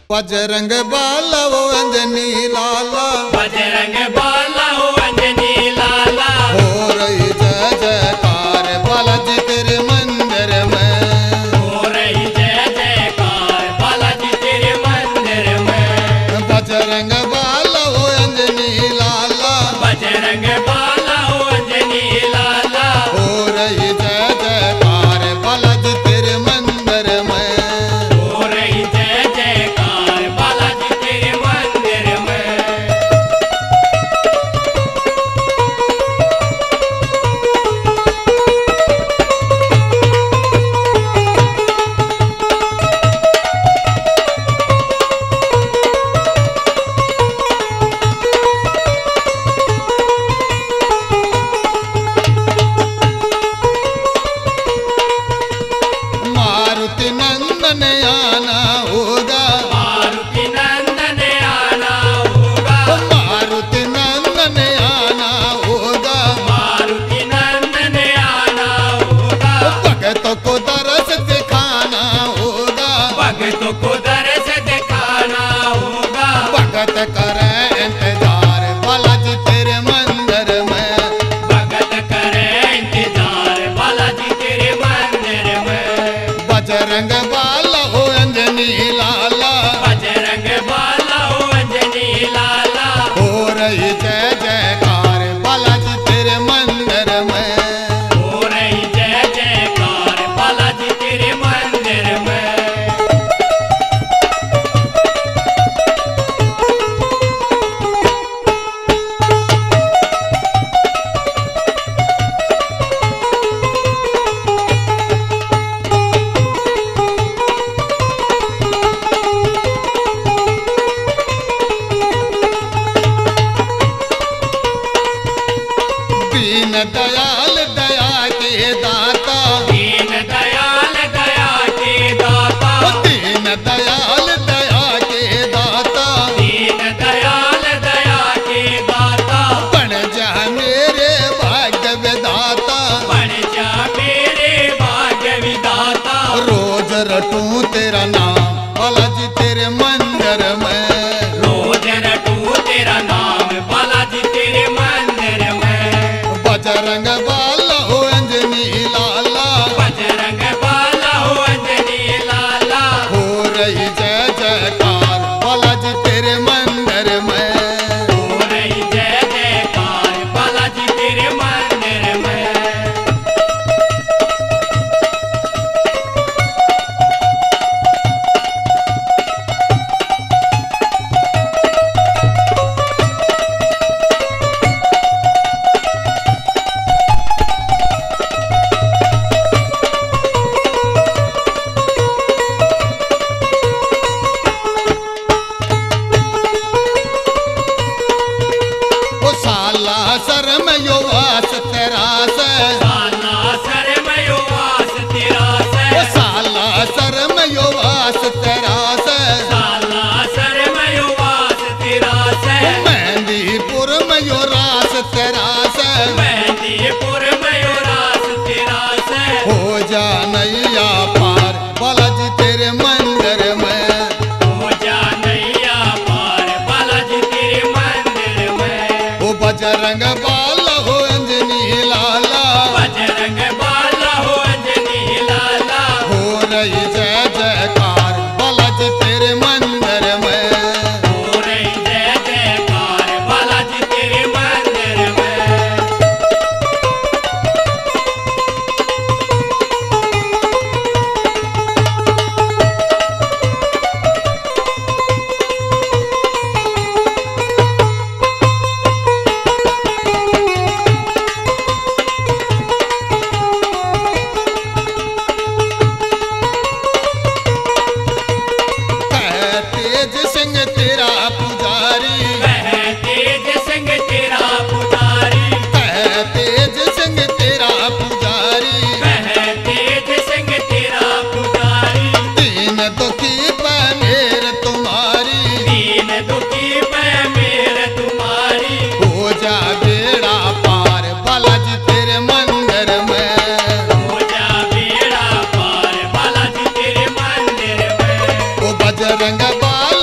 बजरंग बाला वो अंजनी लाला, बजरंग बाला हो अंजनी लाला। हो रही जय जयकार बालाजी तेरे मंदिर में, हो रही जय जयकार बालाजी तेरे मंदिर में। बजरंग बाला वो अंजनी लाला, बजरंग बाला हो अंजनी लाला। हो रही जय जयकार बालाजी तेरे मंदिर में। हो रही जय जयकार बालाजी तेरे मंदिर में। मारुति नंदन आना होगा, मारुति नंदन आना होगा। मारुति नंदन आना होगा, मारुति नंदन आना होगा। भगतों को दरस दिखाना होगा, भक्तों को दर्श दिखाना होगा। भगत करे इंतजार बालाजी तेरे मंदिर में। भगत करे इंतजार बालाजी तेरे मंदिर में। बजरंग बाला हो अंजनी लाला, बजरंग बाला हो अंजनी लाला। हो रही जय जयकार बालाजी तेरे मंदिर में। हो रही जय जयकार बालाजी तेरे मंदिर में। दीन दयाल दया के दाता, दीन दयाल दया के दाता। दीन दयाल दया के दाता, दीन दयाल दया के दाता। बन जा मेरे भाग्य विधाता, बन जा मेरे भाग्य विधाता। रोज रटूं तेरा नाम बालाजी तेरे मंदिर में। रोज रटूं तेरा नाम बालाजी तेरे मंदिर में। बजरंग बाला हो अंजनी लाला, बजरंग बाला हो अंजनी लाला। हो रही जय जयकार बालाजी तेरे मंदिर में। हो रही जय जयकार बालाजी तेरे मंदिर में। ओ साला सर में यो वास तेरा से, साला सर में यो वास तेरा से। ओ साला सर में यो वास तेरा से, साला सर में यो वास तेरा से। मेहंदीपुर में यो रास तेरा से। मेहंदीपुर में यो रास तेरा से। हो जा नैया पार बालाजी तेरे मंदिर में। हो जा नैया पार बालाजी तेरे मंदिर में। ओ बजरंग बाला हो अंजनी लाला, बजरंग बाला हो अंजनी लाला। हो रही जय जयकार बालाजी तेरे मंदिर में। हो रही जय जयकार बालाजी तेरे मंदिर में। कह तेज सिंह तेरा पुजारी, वह तेज सिंह तेरा पुजारी। कह तेज सिंह तेरा पुजारी, वह तेज सिंह तेरा पुजारी। दीन दुखी पे मेर तुम्हारी, दीन दुखी पे मेर तुम्हारी। हो जा बेड़ा पार बालाजी तेरे मंदिर में। हो जा बेड़ा पार बालाजी तेरे मंदिर में। बजरंग बाला